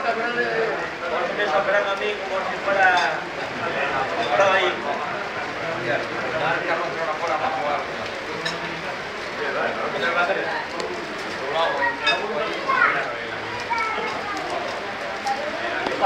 me está esperando a mí como si fuera